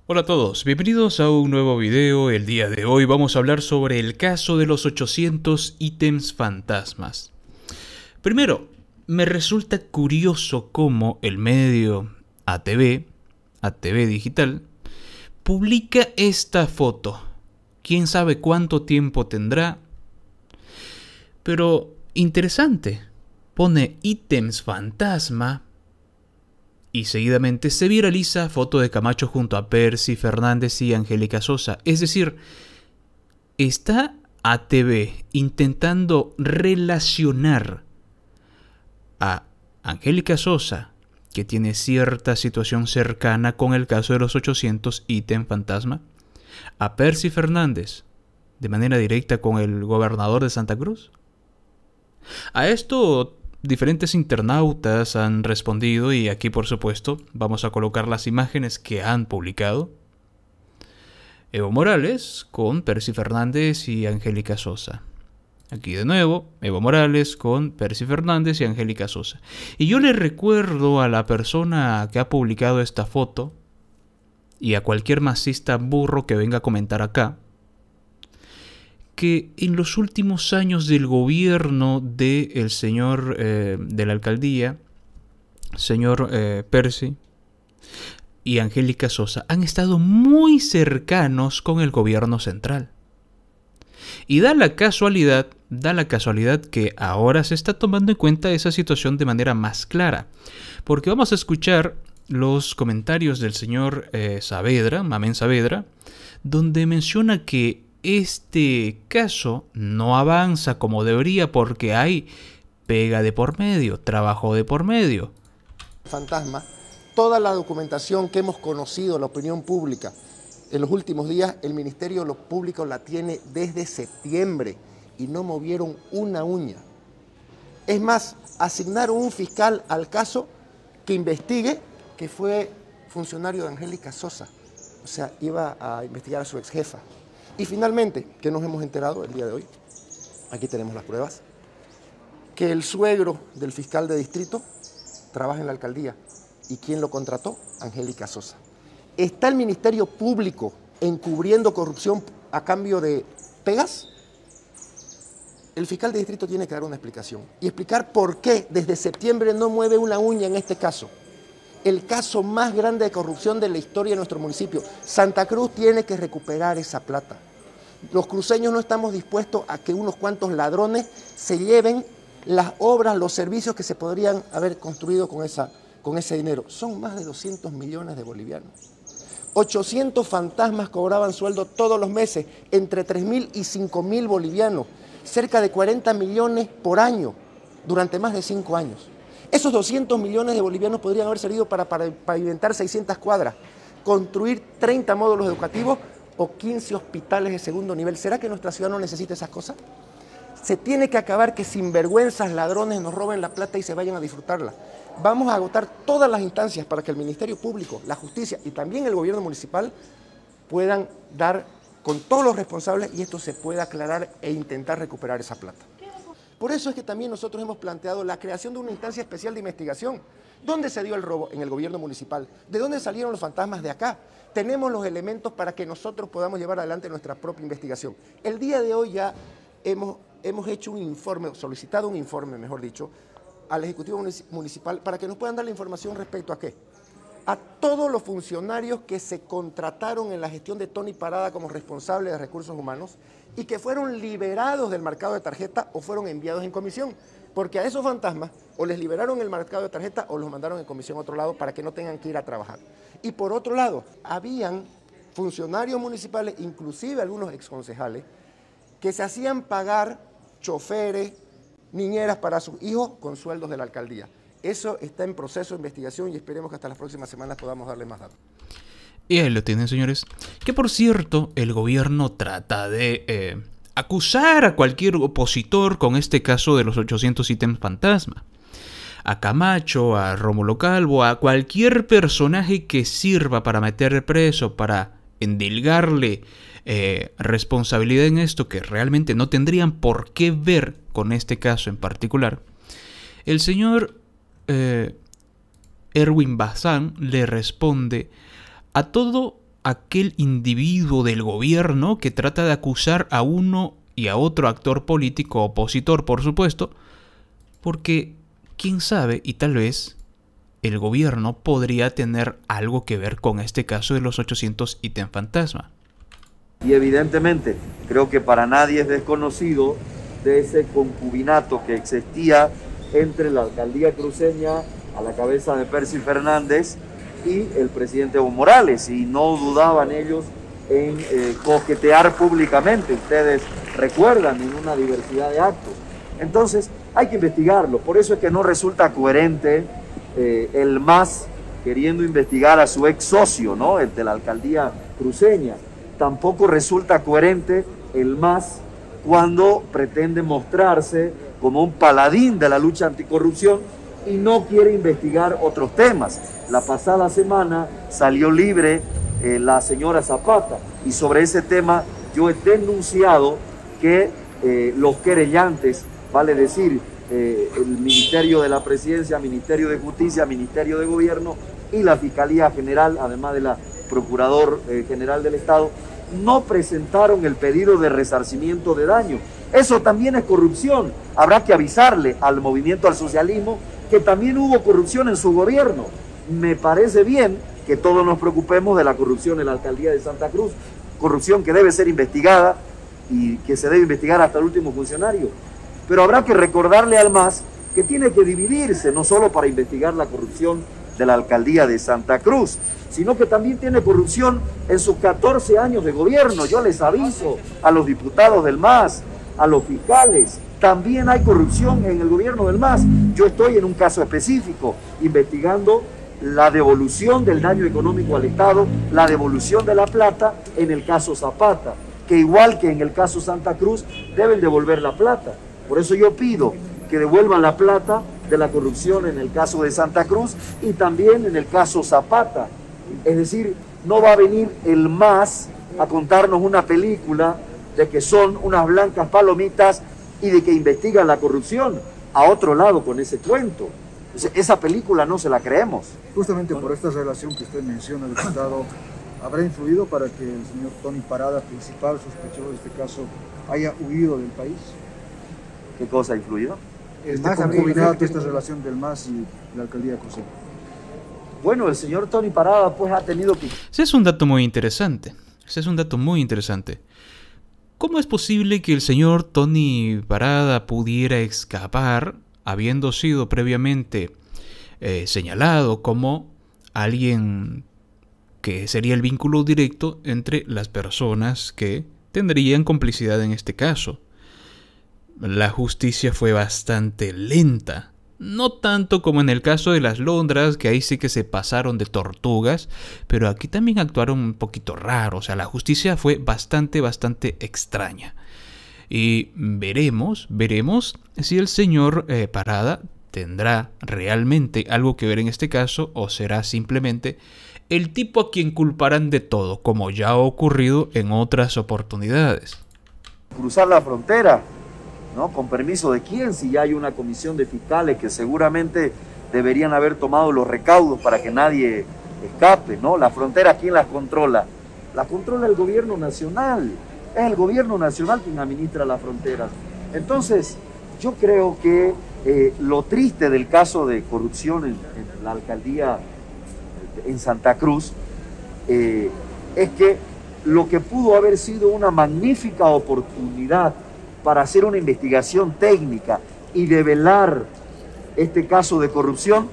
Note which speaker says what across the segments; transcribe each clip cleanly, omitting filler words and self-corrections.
Speaker 1: Hola a todos, bienvenidos a un nuevo video. El día de hoy vamos a hablar sobre el caso de los 800 ítems fantasmas. Primero, me resulta curioso cómo el medio ATV Digital, publica esta foto. Quién sabe cuánto tiempo tendrá, pero interesante. Pone ítems fantasma y seguidamente se viraliza foto de Camacho junto a Percy Fernández y Angélica Sosa. Es decir, está ATV intentando relacionar a Angélica Sosa, que tiene cierta situación cercana con el caso de los 800 ítem fantasma, a Percy Fernández de manera directa con el gobernador de Santa Cruz. A esto diferentes internautas han respondido y aquí por supuesto vamos a colocar las imágenes que han publicado. Evo Morales con Percy Fernández y Angélica Sosa. Aquí de nuevo, Evo Morales con Percy Fernández y Angélica Sosa. Y yo le recuerdo a la persona que ha publicado esta foto y a cualquier masista burro que venga a comentar acá, que en los últimos años del gobierno del señor de la alcaldía, señor Percy y Angélica Sosa, han estado muy cercanos con el gobierno central. Y da la casualidad que ahora se está tomando en cuenta esa situación de manera más clara. Porque vamos a escuchar los comentarios del señor Saavedra, Mamén Saavedra, donde menciona que este caso no avanza como debería porque hay pega de por medio, trabajo de por medio.
Speaker 2: Fantasma, toda la documentación que hemos conocido, la opinión pública, en los últimos días, el Ministerio de lo Público la tiene desde septiembre y no movieron una uña. Es más, asignaron un fiscal al caso que investigue, que fue funcionario de Angélica Sosa. O sea, iba a investigar a su ex jefa. Y finalmente, que nos hemos enterado el día de hoy, aquí tenemos las pruebas, que el suegro del fiscal de distrito trabaja en la alcaldía. ¿Y quién lo contrató? Angélica Sosa. ¿Está el Ministerio Público encubriendo corrupción a cambio de pegas? El fiscal de distrito tiene que dar una explicación y explicar por qué desde septiembre no mueve una uña en este caso. El caso más grande de corrupción de la historia de nuestro municipio. Santa Cruz tiene que recuperar esa plata. Los cruceños no estamos dispuestos a que unos cuantos ladrones se lleven las obras, los servicios que se podrían haber construido con ese dinero. Son más de 200 millones de bolivianos. 800 fantasmas cobraban sueldo todos los meses, entre 3.000 y 5.000 bolivianos, cerca de 40 millones por año, durante más de 5 años. Esos 200 millones de bolivianos podrían haber servido para pavimentar 600 cuadras, construir 30 módulos educativos o 15 hospitales de segundo nivel. ¿Será que nuestra ciudad no necesita esas cosas? Se tiene que acabar que sinvergüenzas ladrones nos roben la plata y se vayan a disfrutarla. Vamos a agotar todas las instancias para que el Ministerio Público, la Justicia y también el gobierno municipal puedan dar con todos los responsables y esto se pueda aclarar e intentar recuperar esa plata. Por eso es que también nosotros hemos planteado la creación de una instancia especial de investigación. ¿Dónde se dio el robo? En el gobierno municipal. ¿De dónde salieron los fantasmas? De acá. Tenemos los elementos para que nosotros podamos llevar adelante nuestra propia investigación. El día de hoy ya hemos hecho un informe, solicitado un informe, mejor dicho, al Ejecutivo Municipal para que nos puedan dar la información respecto a qué. A todos los funcionarios que se contrataron en la gestión de Tony Parada como responsable de recursos humanos y que fueron liberados del marcado de tarjeta o fueron enviados en comisión. Porque a esos fantasmas o les liberaron el marcado de tarjeta o los mandaron en comisión a otro lado para que no tengan que ir a trabajar. Y por otro lado, habían funcionarios municipales, inclusive algunos exconcejales, que se hacían pagar choferes, niñeras para sus hijos con sueldos de la alcaldía. Eso está en proceso de investigación y esperemos que hasta las próximas semanas podamos darle más datos.
Speaker 1: Y ahí lo tienen, señores. Que por cierto, el gobierno trata de acusar a cualquier opositor con este caso de los 800 ítems fantasma. A Camacho, a Rómulo Calvo, a cualquier personaje que sirva para meter preso, para endilgarle responsabilidad en esto que realmente no tendrían por qué ver con este caso en particular. El señor Erwin Bazán le responde a aquel individuo del gobierno que trata de acusar a uno y a otro actor político opositor, por supuesto, porque quién sabe, y tal vez el gobierno podría tener algo que ver con este caso de los 800 ítems fantasma.
Speaker 3: Y evidentemente creo que para nadie es desconocido de ese concubinato que existía entre la alcaldía cruceña a la cabeza de Percy Fernández y el presidente Evo Morales, y no dudaban ellos en coquetear públicamente, ustedes recuerdan, en una diversidad de actos. Entonces hay que investigarlo, por eso es que no resulta coherente el MAS queriendo investigar a su ex socio, ¿no?, el de la alcaldía cruceña. Tampoco resulta coherente el MAS cuando pretende mostrarse como un paladín de la lucha anticorrupción y no quiere investigar otros temas. La pasada semana salió libre la señora Zapata, y sobre ese tema yo he denunciado que los querellantes, vale decir, el Ministerio de la Presidencia, Ministerio de Justicia, Ministerio de Gobierno y la Fiscalía General, además de la Procurador General del Estado, no presentaron el pedido de resarcimiento de daño. Eso también es corrupción. Habrá que avisarle al Movimiento al Socialismo que también hubo corrupción en su gobierno. Me parece bien que todos nos preocupemos de la corrupción en la alcaldía de Santa Cruz, corrupción que debe ser investigada y que se debe investigar hasta el último funcionario. Pero habrá que recordarle al MAS que tiene que dividirse, no solo para investigar la corrupción de la alcaldía de Santa Cruz, sino que también tiene corrupción en sus 14 años de gobierno. Yo les aviso a los diputados del MAS, a los fiscales, también hay corrupción en el gobierno del MAS. Yo estoy en un caso específico investigando la devolución del daño económico al Estado, la devolución de la plata en el caso Zapata, que igual que en el caso Santa Cruz deben devolver la plata. Por eso yo pido que devuelvan la plata de la corrupción en el caso de Santa Cruz y también en el caso Zapata. Es decir, no va a venir el MAS a contarnos una película de que son unas blancas palomitas y de que investigan la corrupción. A otro lado con ese cuento. Esa película no se la creemos.
Speaker 4: Justamente por esta relación que usted menciona, diputado, ¿habrá influido para que el señor Tony Parada, principal sospechoso de este caso, haya huido del país?
Speaker 3: ¿Qué cosa ha influido?
Speaker 4: Concubinato, esta relación del MAS y la alcaldía cruceña.
Speaker 3: Bueno, el señor Tony Parada pues ha tenido que...
Speaker 1: Ese es un dato muy interesante. Ese es un dato muy interesante. ¿Cómo es posible que el señor Tony Parada pudiera escapar habiendo sido previamente señalado como alguien que sería el vínculo directo entre las personas que tendrían complicidad en este caso? La justicia fue bastante lenta. No tanto como en el caso de las Londras, que ahí sí que se pasaron de tortugas, pero aquí también actuaron un poquito raro. O sea, la justicia fue bastante extraña. Y veremos si el señor Parada tendrá realmente algo que ver en este caso o será simplemente el tipo a quien culparán de todo, como ya ha ocurrido en otras oportunidades.
Speaker 3: Cruzar la frontera, ¿no? ¿Con permiso de quién? Si ya hay una comisión de fiscales que seguramente deberían haber tomado los recaudos para que nadie escape, ¿no? La frontera, ¿quién las controla? La controla el gobierno nacional. Es el gobierno nacional quien administra las fronteras. Entonces, yo creo que lo triste del caso de corrupción en la alcaldía en Santa Cruz es que lo que pudo haber sido una magnífica oportunidad para hacer una investigación técnica y develar este caso de corrupción,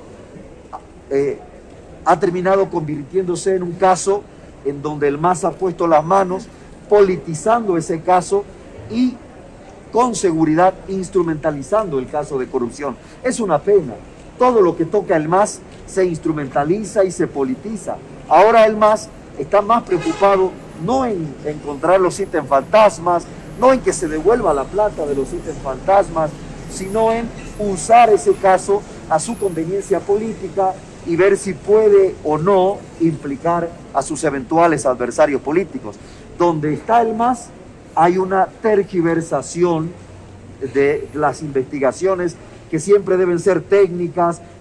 Speaker 3: ha terminado convirtiéndose en un caso en donde el MAS ha puesto las manos, politizando ese caso y con seguridad instrumentalizando el caso de corrupción. Es una pena. Todo lo que toca el MAS se instrumentaliza y se politiza. Ahora el MAS está más preocupado no en encontrar los ítems fantasmas, no en que se devuelva la plata de los ítems fantasmas, sino en usar ese caso a su conveniencia política y ver si puede o no implicar a sus eventuales adversarios políticos. Donde está el MAS hay una tergiversación de las investigaciones que siempre deben ser técnicas,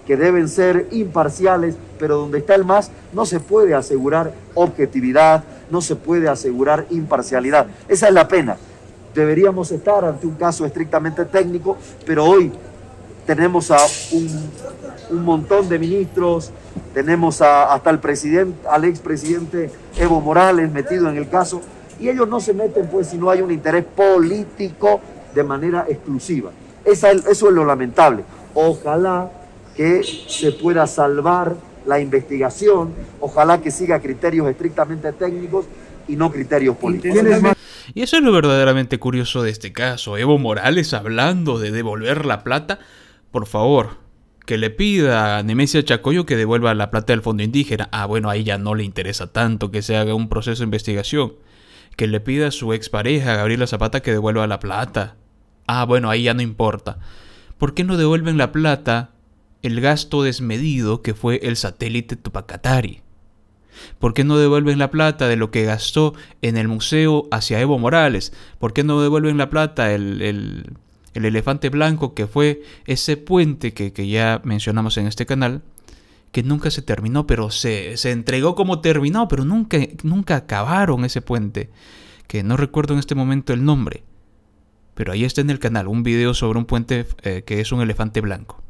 Speaker 3: que deben ser imparciales, pero donde está el MAS no se puede asegurar objetividad, no se puede asegurar imparcialidad. Esa es la pena. Deberíamos estar ante un caso estrictamente técnico, pero hoy tenemos a un montón de ministros, tenemos hasta al expresidente Evo Morales metido en el caso, y ellos no se meten pues si no hay un interés político de manera exclusiva. Eso es lo lamentable. Ojalá que se pueda salvar la investigación, ojalá que siga criterios estrictamente técnicos y no criterios políticos.
Speaker 1: Y eso es lo verdaderamente curioso de este caso. Evo Morales hablando de devolver la plata. Por favor, que le pida a Nemesia Chacoyo que devuelva la plata del fondo indígena. Ah, bueno, ahí ya no le interesa tanto que se haga un proceso de investigación. Que le pida a su expareja, Gabriela Zapata, que devuelva la plata. Ah, bueno, ahí ya no importa. ¿Por qué no devuelven la plata, el gasto desmedido que fue el satélite Tupacatari? ¿Por qué no devuelven la plata de lo que gastó en el museo hacia Evo Morales? ¿Por qué no devuelven la plata, el elefante blanco, que fue ese puente que ya mencionamos en este canal, que nunca se terminó, pero se entregó como terminado, pero nunca acabaron ese puente, que no recuerdo en este momento el nombre, pero ahí está en el canal, un video sobre un puente que es un elefante blanco.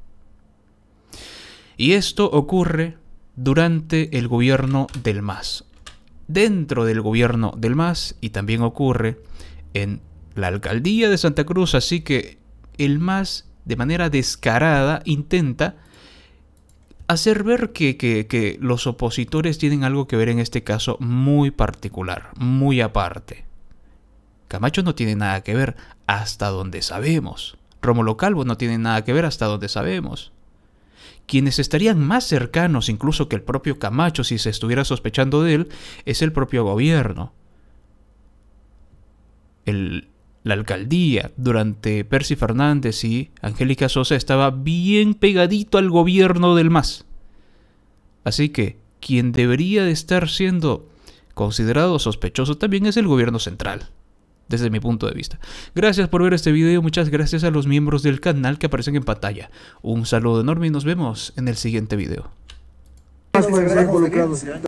Speaker 1: Y esto ocurre durante el gobierno del MAS, dentro del gobierno del MAS, y también ocurre en la alcaldía de Santa Cruz, así que el MAS de manera descarada intenta hacer ver que los opositores tienen algo que ver en este caso muy particular, muy aparte. Camacho no tiene nada que ver hasta donde sabemos. Rómulo Calvo no tiene nada que ver hasta donde sabemos. Quienes estarían más cercanos incluso que el propio Camacho si se estuviera sospechando de él es el propio gobierno. La alcaldía durante Percy Fernández y Angélica Sosa estaba bien pegadito al gobierno del MAS. Así que quien debería de estar siendo considerado sospechoso también es el gobierno central, desde mi punto de vista. Gracias por ver este video, muchas gracias a los miembros del canal que aparecen en pantalla. Un saludo enorme y nos vemos en el siguiente video.